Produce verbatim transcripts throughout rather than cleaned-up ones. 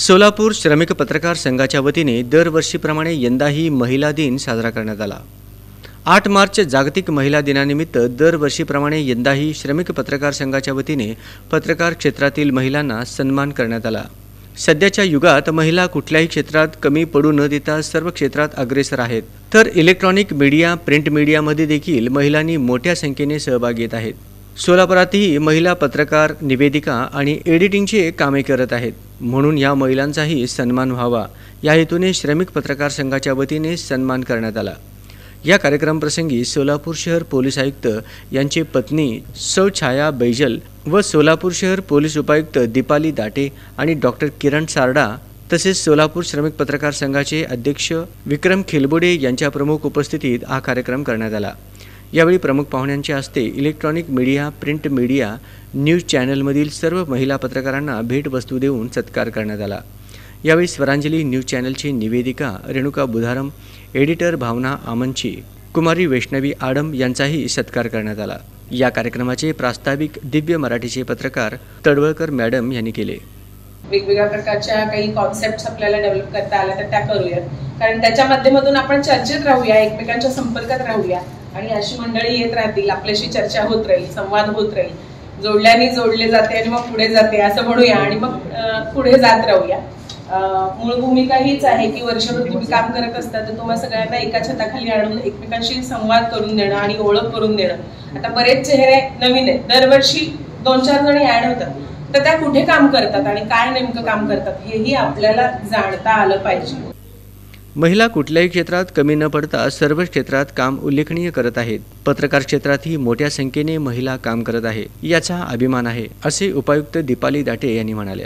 सोलापूर श्रमिक पत्रकार संघाच्या वतीने दरवर्षीप्रमाणे यंदाही महिला दिन साजरा करण्यात आला। आठ मार्च जागतिक महिला दिनानिमित्त दरवर्षीप्रमाणे यंदाही श्रमिक पत्रकार संघाच्या वतीने पत्रकार क्षेत्रातील महिलांना सन्मान करण्यात आला। सध्याच्या युगात महिला कुठल्याही क्षेत्रात कमी पडू न देता सर्व क्षेत्रात अग्रेसर आहेत, तर इलेक्ट्रॉनिक मीडिया, प्रिंट मीडियामध्ये देखील महिलांनी मोठ्या संख्येने सहभाग घेत आहेत। सोलापुरातही महिला पत्रकार, निवेदिका आणि एडिटिंगचे कामे करत आहेत, म्हणून या महिलांचाही सन्मान व्हावा या हेतूने श्रमिक पत्रकार संघाच्या वतीने सन्मान करण्यात आला। या कार्यक्रमप्रसंगी सोलापूर शहर पोलीस आयुक्त यांची पत्नी सौ छाया बैजल व सोलापूर शहर पोलीस उपायुक्त दीपाली दाटे आणि डॉक्टर किरण सारडा तसेच सोलापूर श्रमिक पत्रकार संघाचे अध्यक्ष विक्रम खिलबोडे यांच्या प्रमुख उपस्थितीत हा कार्यक्रम करण्यात आला। यावेळी प्रमुख पाहुण्यांच्या हस्ते electronic media, print media, news चॅनलमधील सर्व महिला पत्रकारांना भेटवस्तू देऊन सत्कार करण्यात आला। यावेळी स्वरांजली न्यूज चॅनलची निवेदिका रेणुका बुधारम, एडिटर भावना आमनची, कुमारी वैष्णवी आडम यांचाही सत्कार करण्यात आला। या कार्यक्रमाचे प्रास्ताविक दिव्य मराठीचे पत्रकार तडवळकर मॅडम यांनी केले। वेगवेगळ्या प्रकारच्या काही कॉन्सेप्ट्स आपल्याला डेव्हलप करता आल्या तर त्या करूयात, कारण त्याच्या माध्यमातून आपण चर्चेत राहूया, एकमेकांच्या संपर्कात राहूया आणि अशी मंडळी येत राहतील, आपल्याशी चर्चा होत राहील, संवाद होत राहील, जोडल्याने जोडले जाते आणि मग पुढे जाते असं म्हणूया आणि मग पुढे जात राहूया। मूळ भूमिका हीच आहे की वर्षभर तुम्ही काम करत असता तर तुम्हा सगळ्यांना एका छताखाली आणून एकमेकांशी संवाद करून देणं आणि ओळख करून देणं। आता बरेच चेहरे नवीन आहेत, दरवर्षी दोन चार जणी ऍड होतात, तर त्या कुठे काम करतात आणि काय नेमकं काम करतात हेही आपल्याला जाणता आलं पाहिजे। महिला कुठल्याही क्षेत्रात कमी न पडता सर्व क्षेत्रात काम उल्लेखनीय करत आहेत। पत्रकार क्षेत्रातही मोठ्या संख्येने महिला काम करत आहे, याचा अभिमान आहे असे उपायुक्त दीपाली दाटे यांनी म्हणाल्या।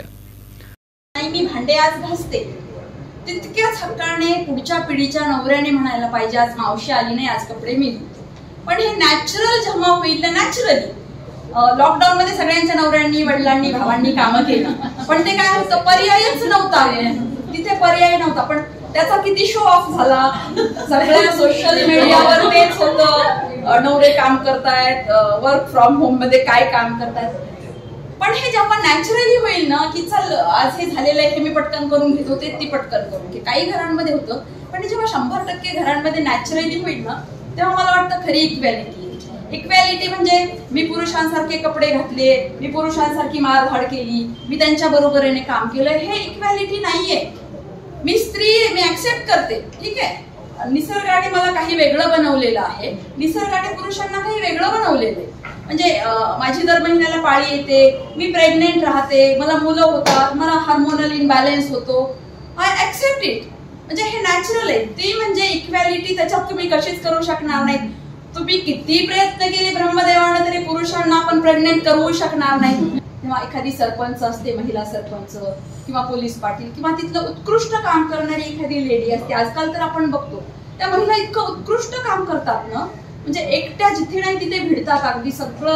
मी भांडे आज घासते तितक्याच हक्काने पुढच्या पिढीच्या नवऱ्याने म्हणायला पाहिजे आज मावशी आली नाही, आज कपडे मी धुते। पण हे नॅचरल जेव्हा होईल ना, नॅचरली लॉकडाऊन मध्ये सगळ्यांच्या नवऱ्यांनी, वडिलांनी, भावांनी कामं केली, पण ते काय होतं, पर्यायच नव्हता, तिथे पर्याय नव्हता। पण त्याचा किती शो ऑफ झाला, सगळ्या सोशल मीडियावर तेच होतं, नवरे काम करतायत, वर्क फ्रॉम होम मध्ये काय काम करतायत। पण हे जेव्हा नॅचरली होईल ना की चल आज हे झालेलं आहे, हे मी पटकन करून घेतो, ते ती पटकन करून घे, काही घरांमध्ये होतं, पण जेव्हा शंभर टक्के घरांमध्ये नॅचरली होईल ना तेव्हा मला वाटतं खरी इक्वॅलिटी। इक्वॅलिटी म्हणजे मी पुरुषांसारखे कपडे घातले, मी पुरुषांसारखी मारधाड केली, मी त्यांच्या बरोबरीने काम केलं, हे इक्वॅलिटी नाहीये। मी स्त्री, मी ऍक्सेप्ट करते, ठीक आहे, निसर्गाने मला काही वेगळं बनवलेलं आहे, निसर्गाने पुरुषांना काही वेगळं बनवलेलं आहे। म्हणजे माझी दर महिन्याला पाळी येते, मी प्रेग्नेंट राहते, मला मुलं होतात, मला हार्मोनल इनबॅलन्स होतो, आय ऍक्सेप्ट इट, म्हणजे हे नॅचरल आहे। ती म्हणजे इक्वॅलिटी त्याच्यात तुम्ही कशीच करू शकणार नाही। तुम्ही किती प्रयत्न केले ब्रह्मदेवानं तरी पुरुषांना आपण प्रेग्नेंट करू शकणार नाही। तेव्हा एखादी सरपंच असते, महिला सरपंच किंवा पोलीस पाटील किंवा तिथलं उत्कृष्ट काम करणारी एखादी लेडी असते, आजकाल तर आपण बघतो त्या महिला इतकं उत्कृष्ट काम करतात ना, म्हणजे एकट्या जिथे नाही तिथे भिडतात, अगदी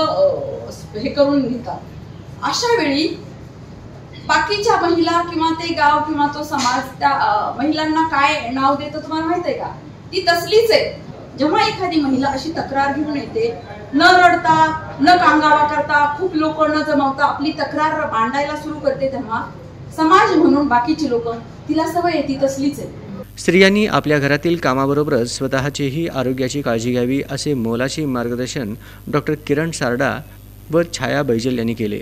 सगळं हे करून घेतात। अशा वेळी बाकीच्या महिला किंवा ते गाव किंवा तो समाज त्या महिलांना काय नाव देतो तुम्हाला माहित आहे का? ती तसलीच आहे। जेव्हा एखादी महिला अशी तक्रार घेऊन येते, न रडता, न कांगावा करता, खूप लोक न जमवता आपली तक्रार मांडायला सुरू करते, तेव्हा समाज म्हणून बाकीची लोक तिला सवय येते तसलीच आहे। स्त्रियांनी आपल्या घरातील कामाबरोबरच स्वतःचीही आरोग्याची काळजी घ्यावी असे मोलाचे मार्गदर्शन डॉक्टर किरण सारडा व छाया बैजल यांनी केले।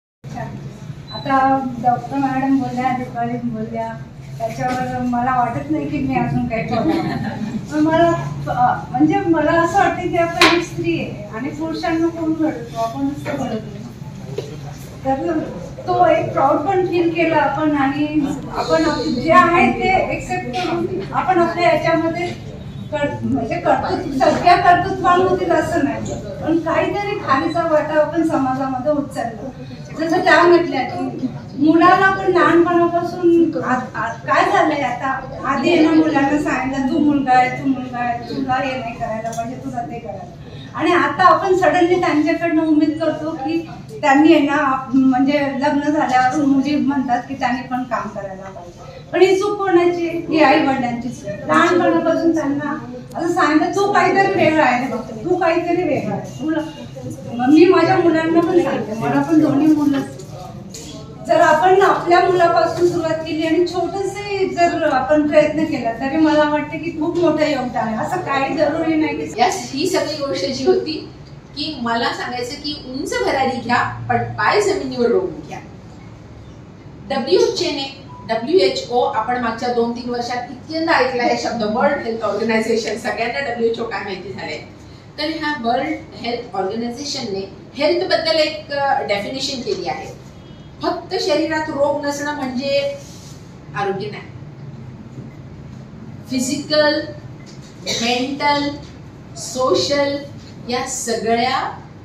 आता डॉक्टर मॅडम बोलल्या, दीपाली बोलल्या, त्याच्यावर मला वाटत नाही की मी अजून काही पण मला म्हणजे मला असं वाटतं की आपण एक स्त्री आहे आणि पुरुषांना कोण घडतो, आपण नुसतं घडत नाही, तर तो एक प्राऊड पण फील केला आपण आणि आपण जे आहे ते एक्सेप्ट करून आपण आपल्या याच्यामध्ये म्हणजे कर्तृत्व, सगळ्या कर्तृत्वान होतील असं नाही, पण काहीतरी खालीचा वाटा आपण समाजामध्ये उचललो। जसं त्या म्हटल्या की मुलाला पण लहानपणापासून काय झालंय, आता आधी आहे ना मुलांना सांगितलं तू मुलगा आहे, तू मुलगा आहे, तुला हे नाही करायला पाहिजे, तुला ते करायला, आणि आता आपण सडनली त्यांच्याकडनं उमेद करतो की त्यांनी आहे ना म्हणजे लग्न झाल्यावर मुली म्हणतात की त्यांनी पण काम करायला पाहिजे, पण ही चूक कोणाची? ही आई वडिलांचीच। लहानपणापासून त्यांना असं सांगितलं तू काहीतरी वेगळं आहे, तू काहीतरी वेगळं आहे, तुला मी माझ्या मुलांना पण सांगते, मला पण दोन्ही मुलं जर आपण आपल्या मुलापासून सुरुवात केली आणि छोटसे जर आपण प्रयत्न केला तरी मला वाटतं की खूप मोठं योगदान आहे. असं काही जरुरी नाही की या ही सगळी गोष्ट जी होती की मला सांगायचं की उंच भरारी घ्या पण पाय जमिनीवर रोवून घ्या. डब्ल्यूएचओने डब्ल्यू एच ओ आपण मागच्या दोन तीन वर्षात इतक्यांदा ऐकला हे शब्द, वर्ल्ड हेल्थ ऑर्गनायझेशन. सगळ्यांना डब्ल्यू एच ओ काय माहिती झाले. तर ह्या वर्ल्ड हेल्थ ऑर्गनायझेशनने हेल्थ बद्दल एक डेफिनेशन केली आहे. फक्त शरीरात रोग नसणं म्हणजे आरोग्य नाही. फिजिकल, मेंटल, सोशल या सगळ्या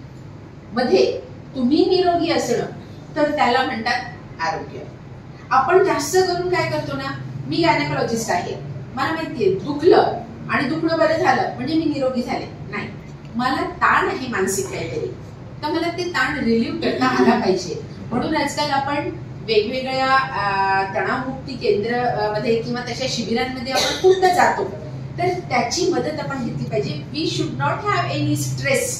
मध्ये तुम्ही निरोगी असणं तर त्याला म्हणतात आरोग्य. आपण जास्त करून काय करतो ना, मी गायनेकोलॉजिस्ट आहे, मला माहितीये दुखलं आणि दुखणं बरं झालं म्हणजे मी निरोगी झाले. नाही, मला ताण आहे मानसिक काहीतरी, तर मला ते ताण रिलीव्ह करता आला पाहिजे. म्हणून आजकाल आपण वेगवेगळ्या तणावमुक्ती केंद्र मध्ये किंवा तशा शिबिरांमध्ये आपण खूपदा जातो, तर त्याची मदत आपण घेतली पाहिजे. We should not have any stress,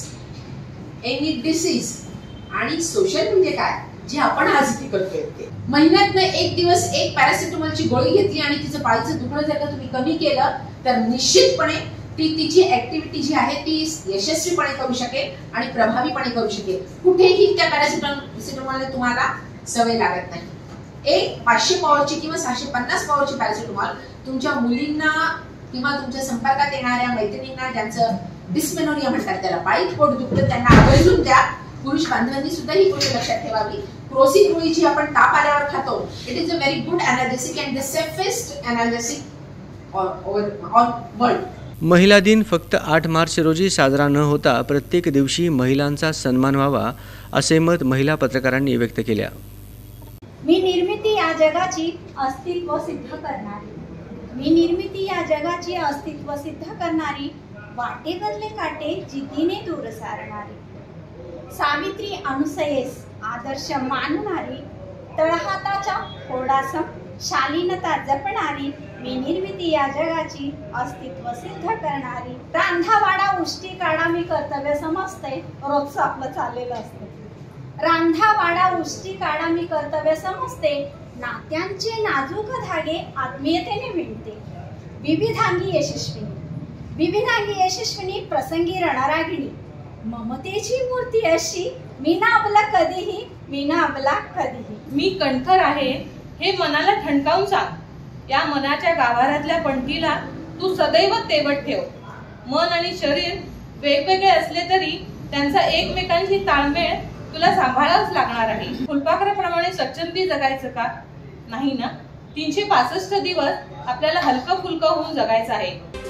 any disease. आणि सोशल म्हणजे काय, जे आपण आजही करतोय ते. महिन्यातनं एक दिवस एक पॅरासिटामॉलची गोळी घेतली आणि तिचं पाळीचं दुखणं जर का तुम्ही कमी केलं तर निश्चितपणे ती तिची ऍक्टिव्हिटी जी आहे ती यशस्वीपणे करू शकेल आणि प्रभावीपणे करू शकेल. कुठेही त्या पॅरासिटामॉलने तुम्हाला सवय लागत नाही. एक पाचशे पॉवरची किंवा सहाशे पन्नास पॉवरची पॅरासिटामॉल तुमच्या मुलींना किंवा तुमच्या संपर्कात येणाऱ्या मैत्रिणींना ज्यांचं डिस्मेनोरिया म्हणतात, त्याला पायीत पोट दुखतं, त्यांना आवर्जून द्या. पुरुष बांधवांनी सुद्धा ही गोष्ट लक्षात ठेवावी. क्रोसिन गोळी जी आपण ताप आल्यावर खातो, it is a very good analgesic and the safest analgesic on world. महिला दिन फक्त आठ मार्च रोजी साजरा न होता प्रत्येक दिवशी महिलांचा सन्मान व्हावा असे मत महिला पत्रकारांनी व्यक्त केले. मी निर्मिती या जगाची अस्तित्व सिद्ध करणारी, मी निर्मिती या जगाची अस्तित्व सिद्ध करणारी, वाटेवरले काटे जिद्दीने दूर सारणारी, सावित्री अनुसयेस आदर्श मानणारी, तळहाताच्या फोडासम शालीनता जपणारी, मी निर्मिती या जगाची अस्तित्व सिद्ध करणारी. रांधावाडा उष्टी काढा मी कर्तव्य समजते, रोजचं आपलं चाललेलं असतं. रांधावाडा उष्टी काढा मी कर्तव्य समजते, नात्यांचे नाजूक धागे आत्मीयतेने विणते. विविधांगी यशस्विनी, विविधांगी यशस्विनी, प्रसंगी रणरागिणी, ममतेची मूर्ती अशी, मी ना आपला कधीही, मी ना आपला कधीही. मी कणखर आहे हे मनाला ठणकावून सांग. या मनाच्या गाभाऱ्यातल्या पणतीला तू सदैव तेवत ठेव. मन आणि शरीर वेगवेगळे असले तरी त्यांचा एकमेकांशी ताळमेळ तुला सांभाळावंच लागणार आहे. फुलपाखराप्रमाणे स्वच्छंदी जगायचं का? नाही ना. तीनशे पासष्ट दिवस आपल्याला हलकं फुलकं होऊन जगायचं आहे.